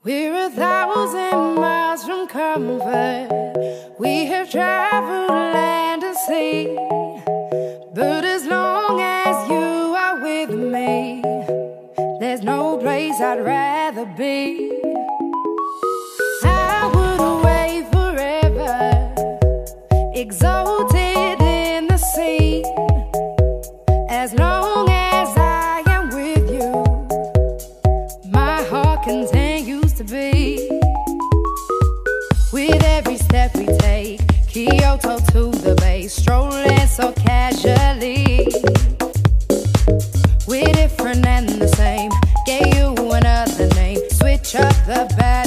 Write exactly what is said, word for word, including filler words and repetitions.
We're a thousand miles from comfort. We have traveled land and sea, but as long as you are with me, there's no place I'd rather be. I would away forever, exalted in the sea. As long as I am with you, my heart continues to beat. With every step we take, Kyoto to the bay, strolling so casually. We're different and the same, gave you another name, switch up the bad.